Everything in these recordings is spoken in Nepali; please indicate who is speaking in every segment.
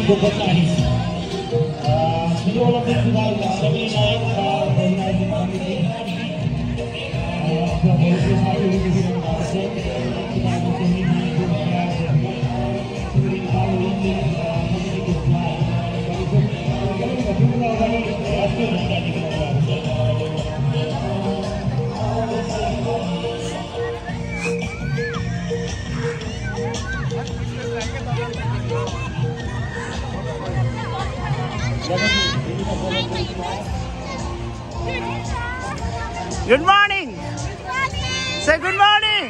Speaker 1: go Batanes. Many Olympic medals, 79 organizing committee. From Mauritius, I will be here in Boston.
Speaker 2: Good morning. Say good morning.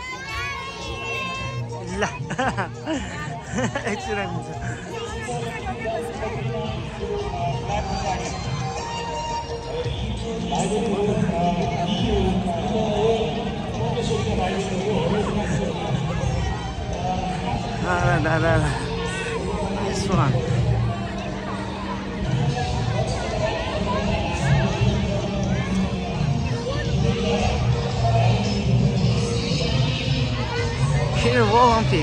Speaker 2: This one. Here, Olympic.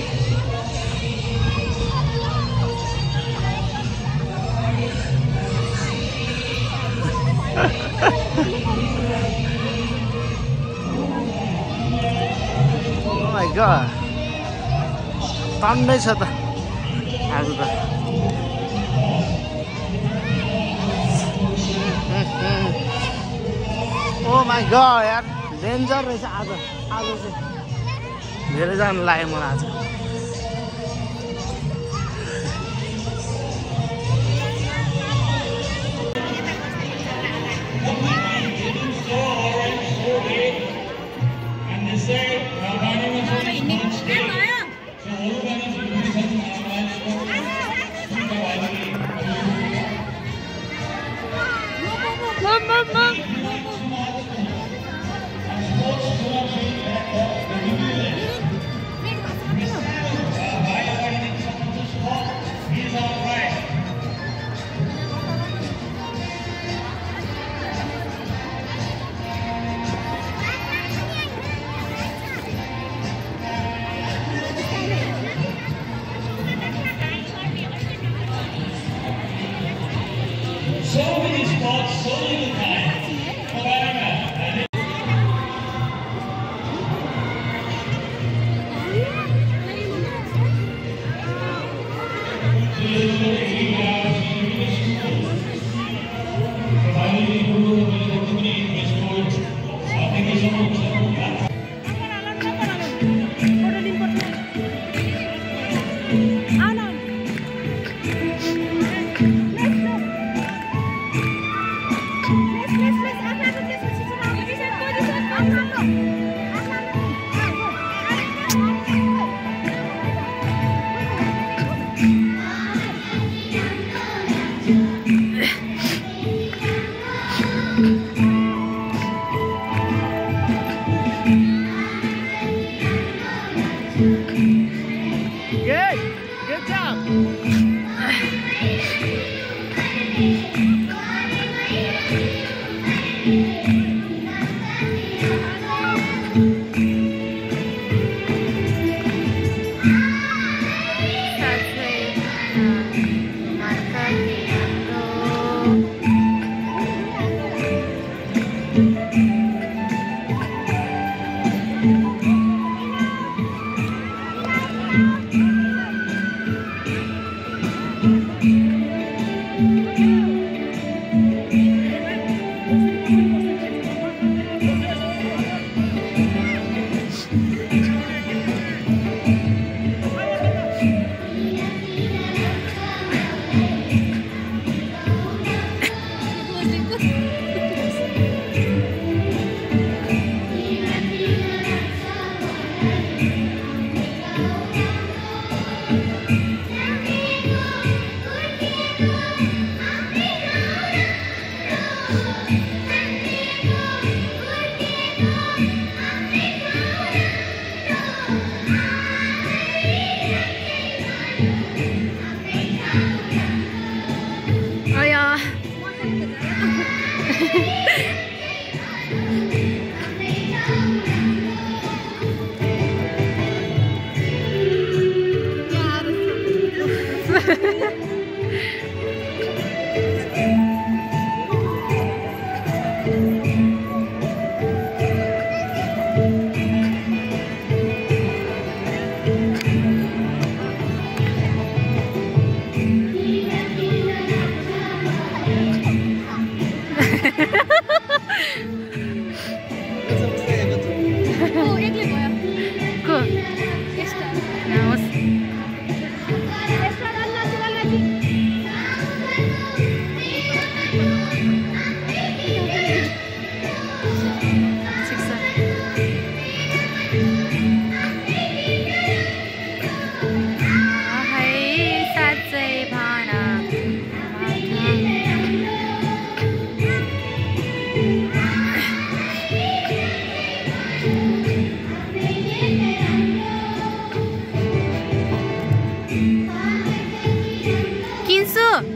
Speaker 2: Oh my God. Tandai छ त आज त Oh my God यार डेन्जर रहेछ आज चाहिँ धेरै जना लाग्यो मलाई आज Good job.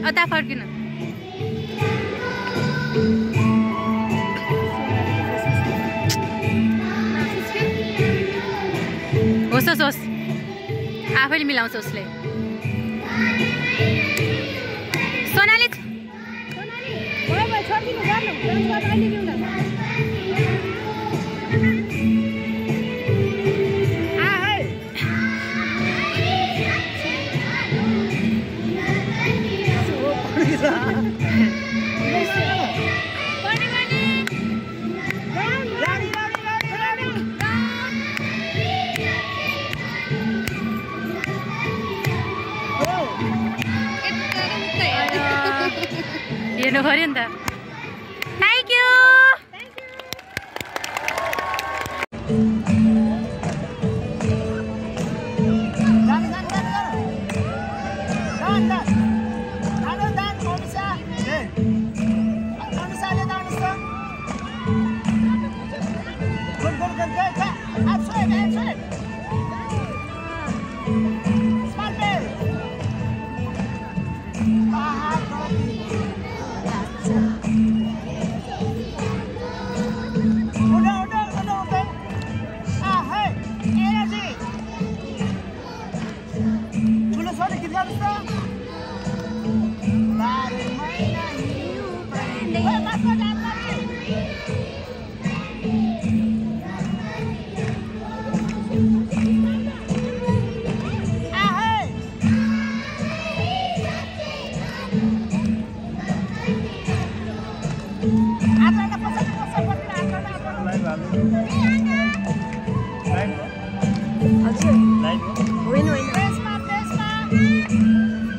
Speaker 3: अता फर्किनु होस् होस् आफैले मिलाउँछ उसले सोनाली हेर्नु पर्यो नि त थ्याङ्क यू
Speaker 4: होइन होइन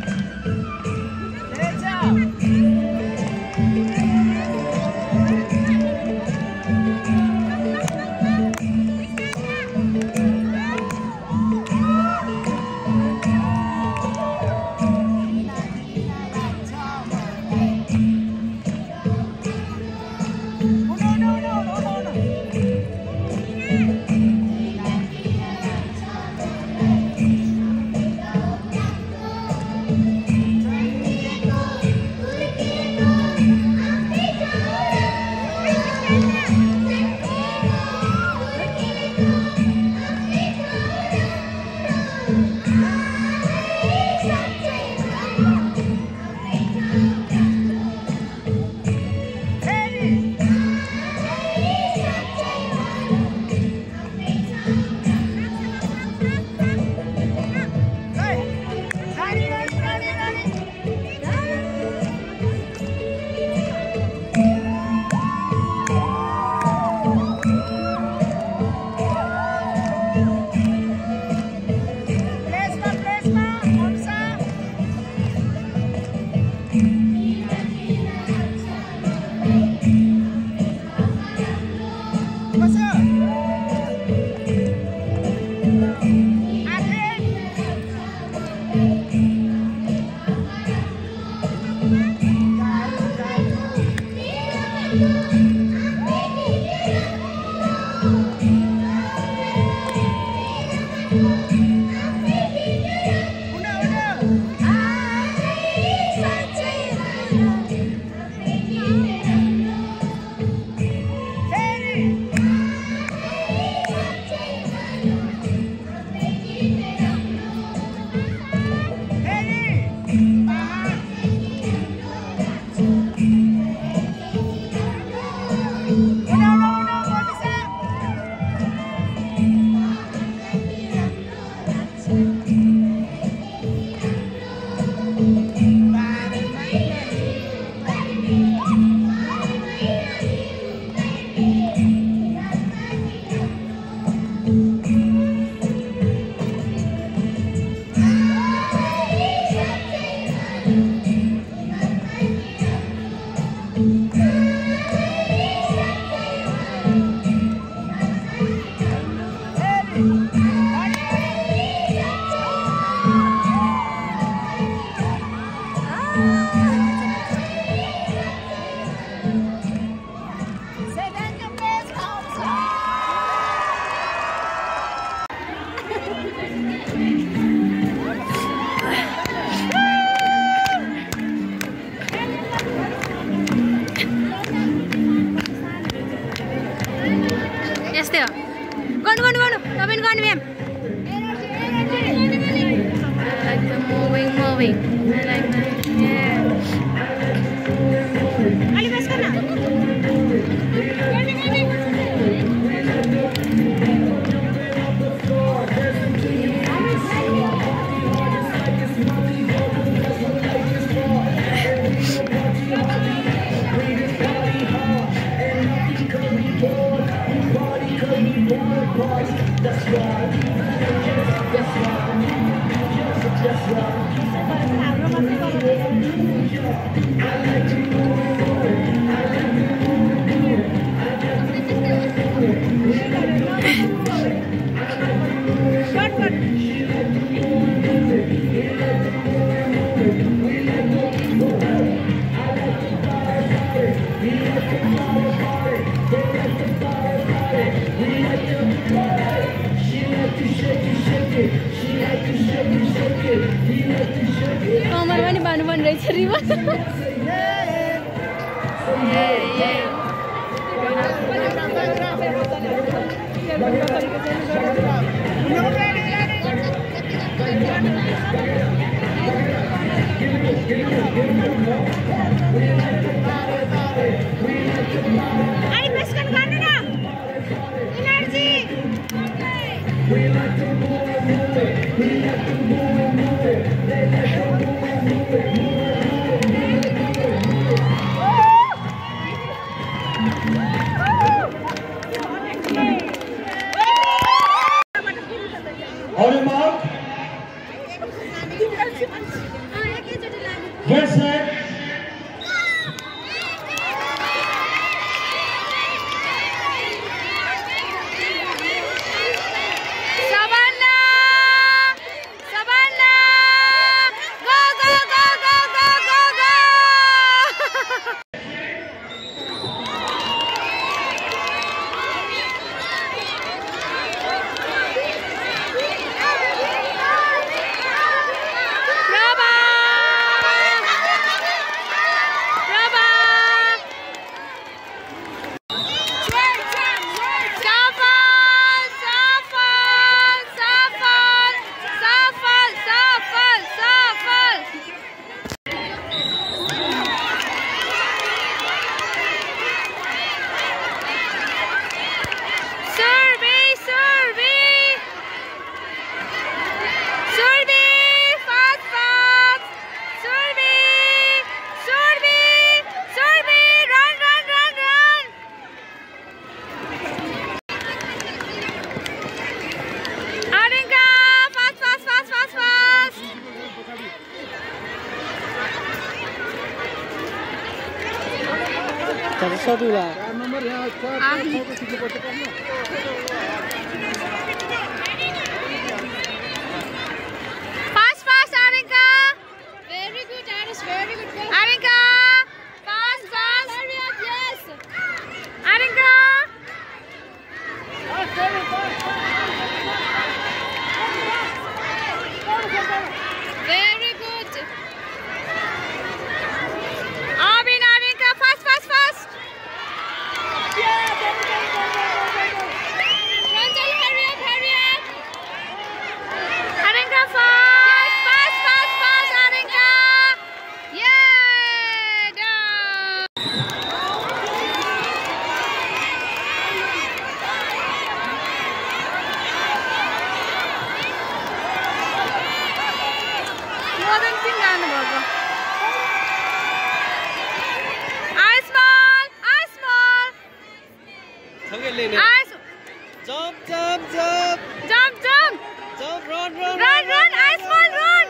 Speaker 3: moving. I like that. Yeah. Ali bas karna. कमर पनि बाँध्नु पर्ने रहेछ ribbon
Speaker 1: On your mark. Get set. Fast, Arinka. Very good, Aris. Very good. Arinka, fast. Hurry up, yes. Arinka. Very good. Abin, Arinka, fast. Jump, run, ice ball, run.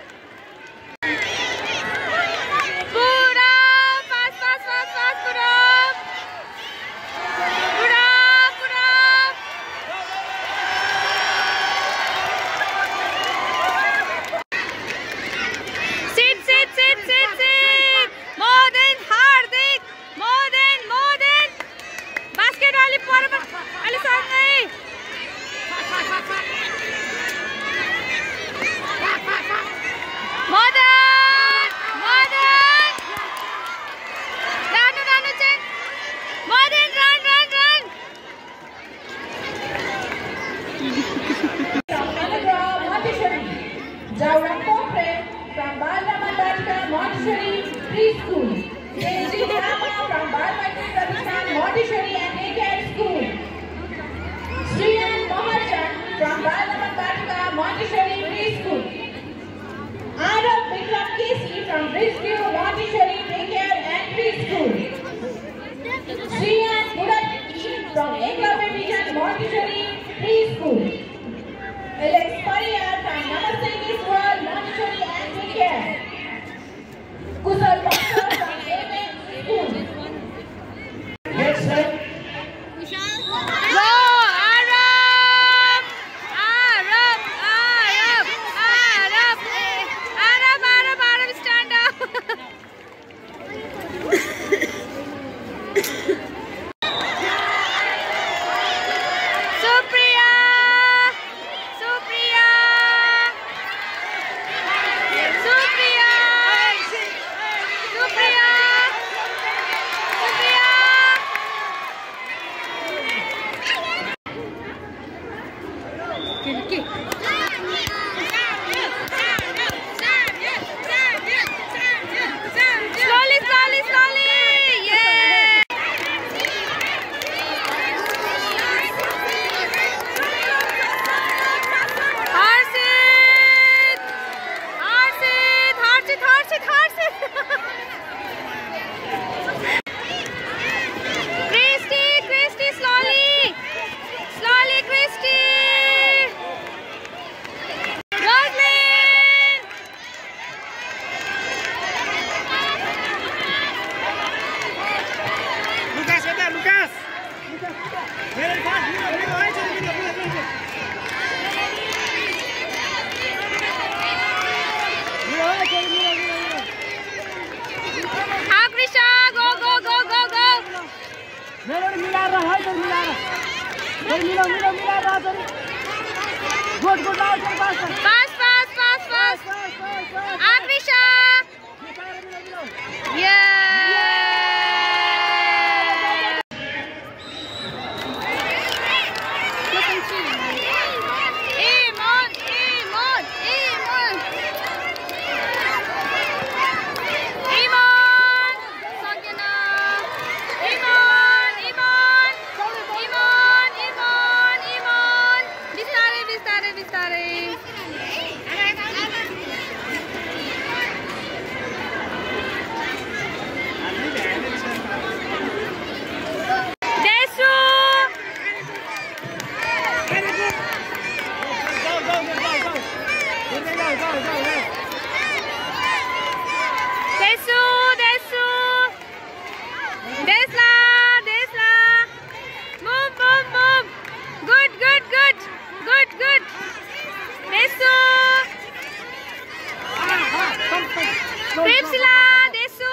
Speaker 1: Put up, fast, put up. Sit. Modern, Hardik, modern. Basket ali सँगै
Speaker 4: School. Sri Rama from Balmati Pratishthan Montessori and Daycare School. Sriyan Maharjan from Balaman Batika Montessori Preschool. Arav Vikram Kesi from Bridgeview Montessori Daycare and Preschool. Sriyan Murat from Eklavya Vision Montessori Preschool. Alex Pariyar from Namaste Kids World Montessori and Daycare. Kusal Bhaskar from Amen School.
Speaker 2: Next set.
Speaker 1: Go, Arav! Arav! Arav! Arav! Arav! Arav! Arav! Stand up! Supriya! Supriya! Supriya! Supriya! Supriya! Slowly, slowly, slowly! Yeah! Harshit! Harshit! Harshit! Harshit! Harshit! Christy! Christy! Slowly! Slowly, Christy! Roslyn!
Speaker 2: Lucas, ada Lucas. Very fast. Mira, ayo cari mira.
Speaker 1: हाँ Krishna go go go go go
Speaker 2: मेरे मिला रहा है तो मिला रहा तो गुड गुड आओ चल पास
Speaker 1: fast fast fast fast हाँ Krishna yeah Iman Iman Iman Iman Sakina Iman Iman Iman Iman Iman Bistare bistare bistare Desu Desu Desu Desla Desla Move move move Good good good good good Desu Kripsila Desu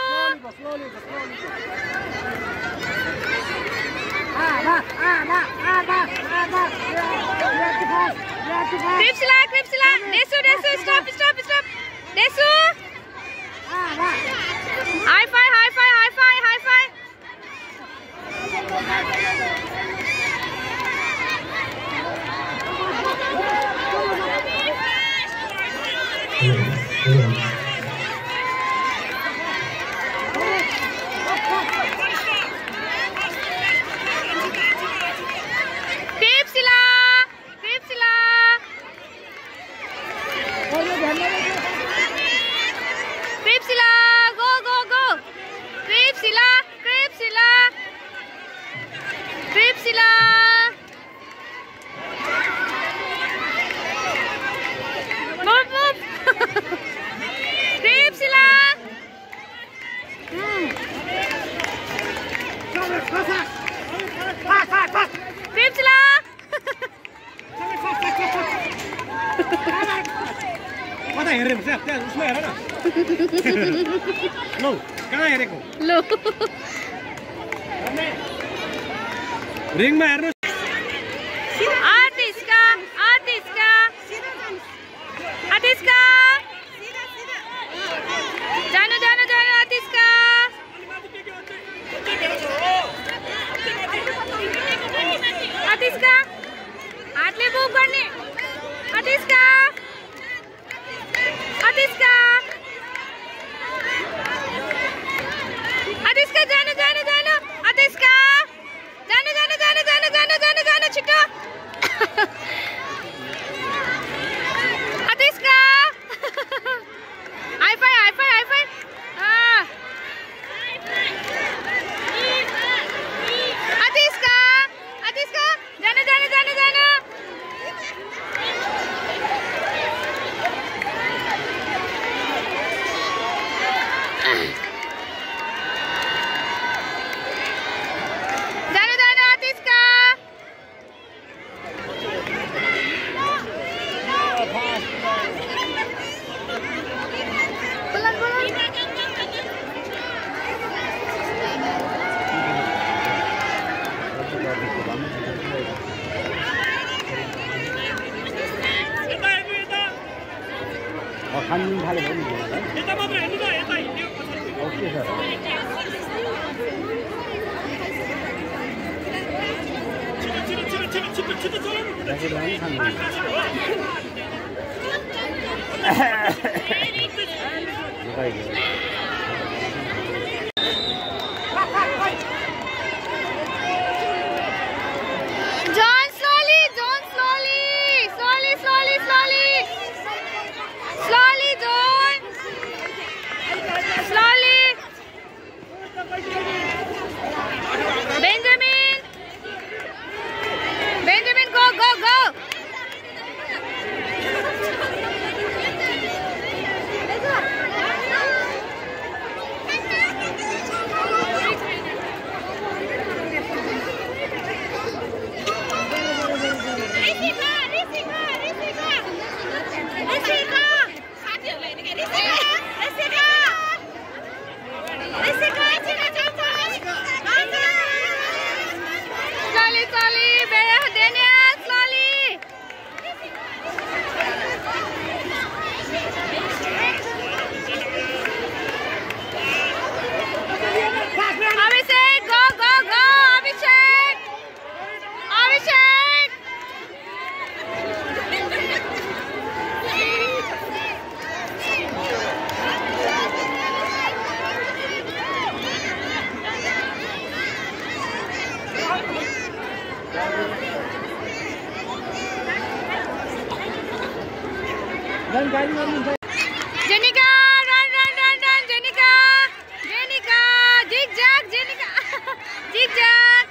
Speaker 1: Kripsila Kripsila Desu Desu stop stop stop Desu High five high five high five high five Kripsila Kripsila Kripsila go go go Kripsila Kripsila Kripsila move move Kripsila Kripsila
Speaker 2: कता हेरेको छ त्यहाँ उसमा हेर न लौ कहाँ हेरेको
Speaker 1: लो
Speaker 2: रिङमा हेर्नु
Speaker 1: Artiska Artiska Artiska जानु जानु जानु Artiska Artiska हातले बुक गर्ने Artiska Artiska
Speaker 5: खानु थाले भयो नि यता मात्र हेर्नु त यता हिँड्यो ओके सर छिटो
Speaker 1: John, slowly, John, slowly, slowly, slowly, slowly, slowly, John, slowly, Benjamin, Benjamin, go, go, go. Slowly, slowly, Daniel, slowly. Abhishek, go, go, go, Abhishek. Abhishek. Jenica, run, run, run, run, Jenica, Jenica, zigzag, Jenica, zigzag.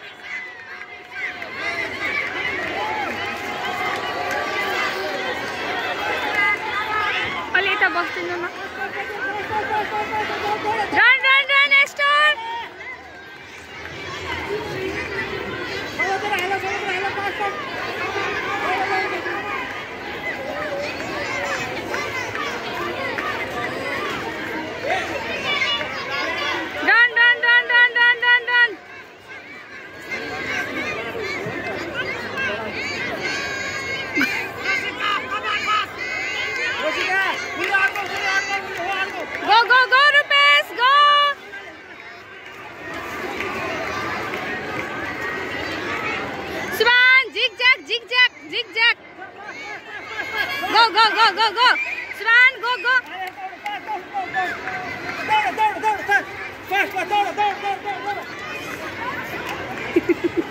Speaker 1: Ali ita bostin na. Run, run, run, Esther. Run, run, run, run, run, run, run. Go, go, go, Rupesh, go. Swan, zigzag, zigzag, zigzag. Go, go, go, go, go. Swan, go, go.
Speaker 5: Fast,